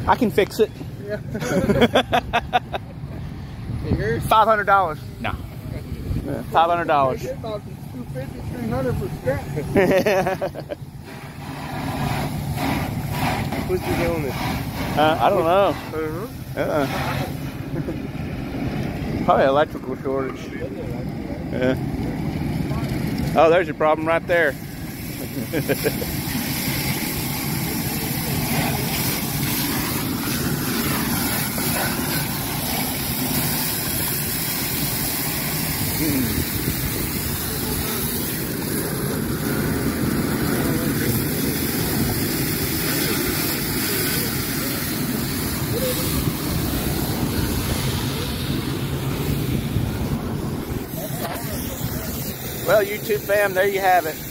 I can fix it. Yeah. $500. No. $500. Get about $250, $300 for scrap. What's the deal on this? I don't know. Probably electrical shortage. Yeah. Oh, there's your problem right there. Well, YouTube fam, there you have it.